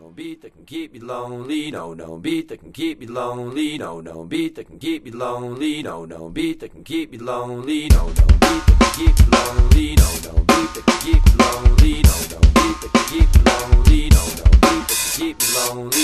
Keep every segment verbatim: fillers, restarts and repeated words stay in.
no beat that can keep me lonely. No, no beat that can keep me lonely. No, no beat that can keep me lonely. No, no beat that can keep me lonely. No, no beat that can keep me lonely. No, no beat that can keep me lonely. No, no beat that can keep me lonely. No, no beat that can keep me lonely.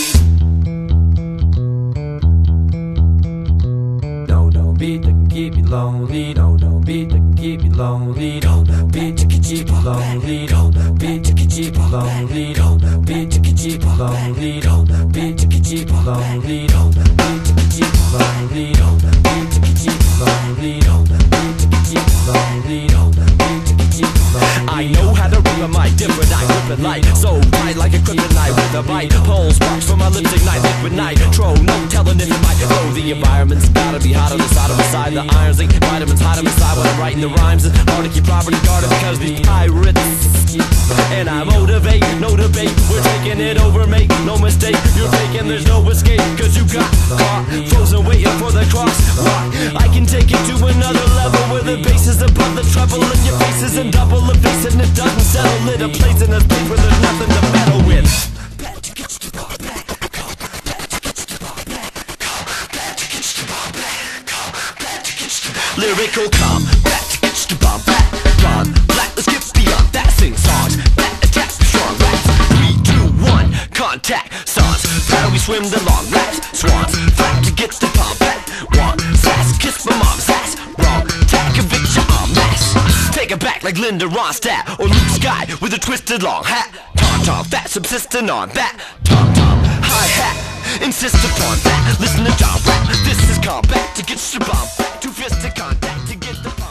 No, no beat that can keep me lonely. No, no beat that can keep me lonely. No, no beat that can keep me lonely. No, no beat that can keep me lonely. No, no beat that can keep me lonely. No, no beat that can keep me lonely. No, no beat that can keep me lonely. No, no beat that can keep me lonely. No, no beat that can keep me lonely. No, no beat that can keep me lonely. I know how to rip a mic, different I grip it light, so tight like a kryptonite with a bite. Pull sparks from my lips ignite, liquid nitro. No telling if it might blow. The environment's gotta be hot on the side of my side. The irons ink vitamins hide them inside when I'm writing the rhymes. It's hard to keep property guarded because these pirates. And I motivate, no debate. We're taking it over, make no mistake. You're faking, there's no escape, cause you got caught frozen waiting for the crosswalk. I can take it to another level where the bass is above the treble and your face is in double a bass and it doesn't settle in a place in a space where there's nothing to meddle with. Lyrical combat to get the bomb back, run black, let's get beyond that. Sing songs that attract strong raps. Three, two, one, contact songs. How we swim the long laps, swans, fight to get the pump back. One, sass, kiss my mom's ass. Wrong, tack, convict your en masse. Take it back like Linda Ronstadt or Luke Sky with a twisted long hat. Tom tom, fat subsisting on that. Tom tom, hi-hat, insist upon that. Listen to John rap, this is combat to get your bomb. Two fists to contact to get the